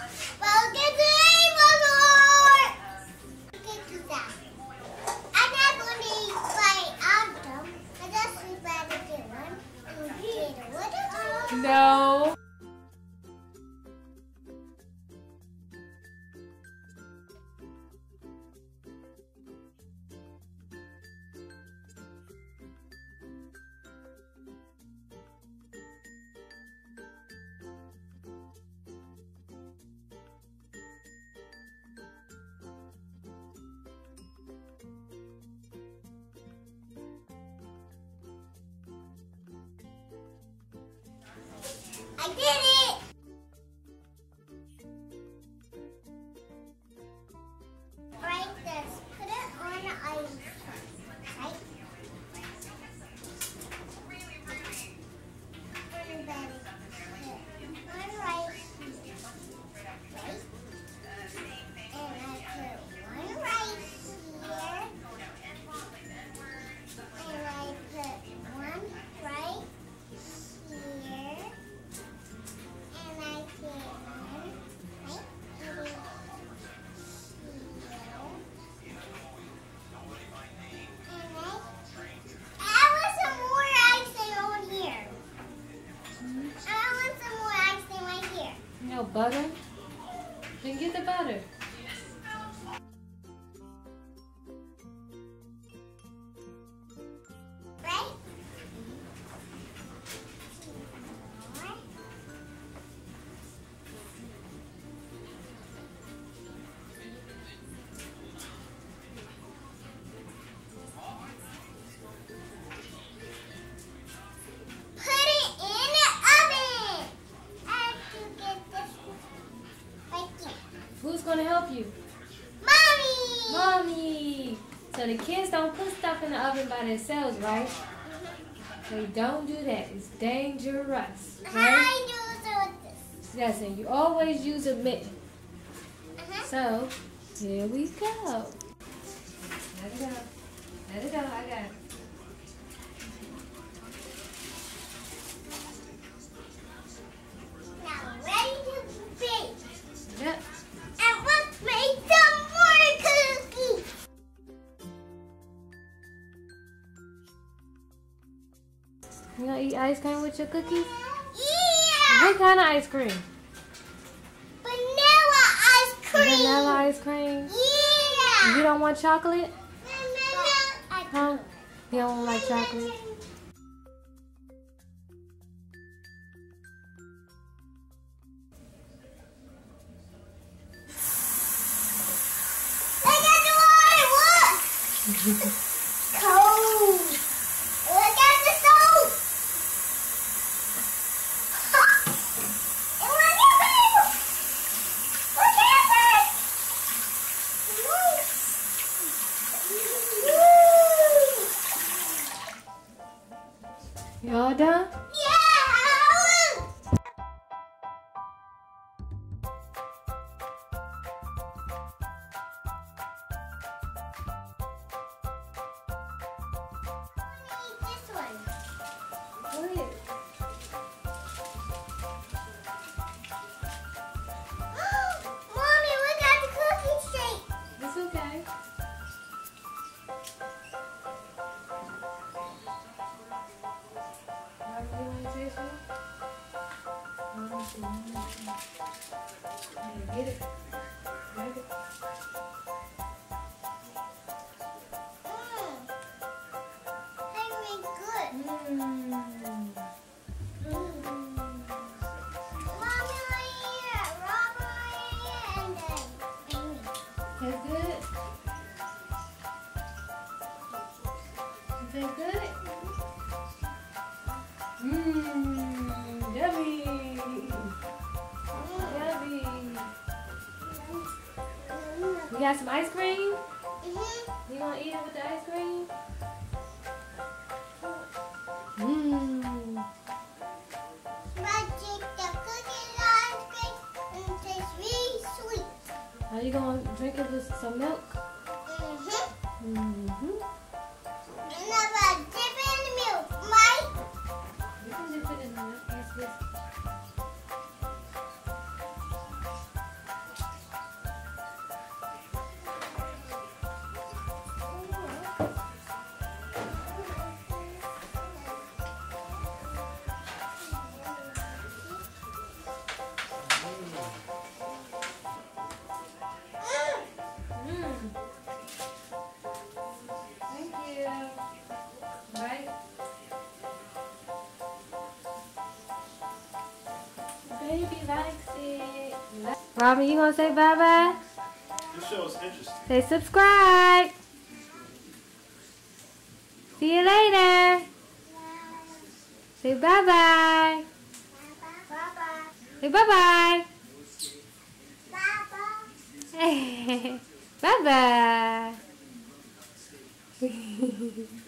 Welcome to Ava Lord! Cookies out. I'm not going to eat right out them. I just better get one and get a little. No. I did it! Right this. Put it on the ice. Right? On the belly. One right here. Right? And I put one right here. And I put one right here. And I put one right here. I want some more icing on here. I want some more icing right here. No butter? Then get the butter. Right? Put it in the oven. I have to get this right there. Who's gonna help you? Mommy! Mommy! So the kids don't put stuff in the oven by themselves, right? They don't do that. It's dangerous. How Right? I do it with this? Yes, and you always use a mitten. Uh-huh. So, here we go. Let it go. Let it go. I got it. Now ready to bake. Yep. And let's make some more cookies. You gonna eat ice cream with your cookies? Yeah! What kind of ice cream? Vanilla ice cream. Vanilla ice cream? Yeah! You don't want chocolate? Vanilla. Huh? You don't like chocolate? Look at the water. Look. Cold. Look at the soap. And look at this. Look at this. You all done? Yeah. This one. Go ahead. Mommy, look at the cookie shape. It's okay. Mom, you want to taste one? Let me see. Here, get it. Grab it. Very good. Mommy, right here. Robert, right here. And then me. Taste good? You taste good? Yummy. Yummy. You got some ice cream? You want to eat it with the ice cream? Magic, the cookies ice cream, and it tastes really sweet. Are you going to drink it with some milk? And Mm-hmm. I'm gonna dip it in the milk, right? You can dip it in the milk. Yes, yes. if he likes it. Robin, you gonna say bye-bye? This show is interesting. Say subscribe. See you later. Say bye-bye. Bye-bye. Say bye-bye. Bye-bye. Bye-bye.